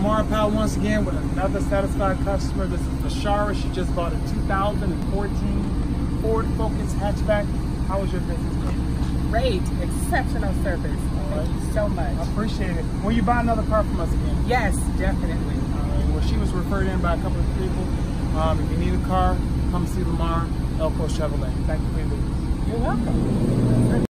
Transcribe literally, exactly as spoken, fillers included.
Lamarr Powell once again with another satisfied customer. This is Vichara. She just bought a two thousand fourteen Ford Focus Hatchback. How was your business? Great, exceptional service. Thank right. you so much. I appreciate it. Will you buy another car from us again? Yes, definitely. All right. Well, she was referred in by a couple of people. Um, if you need a car, come see Lamarr, Elco Chevrolet. Thank you for your business. You're welcome.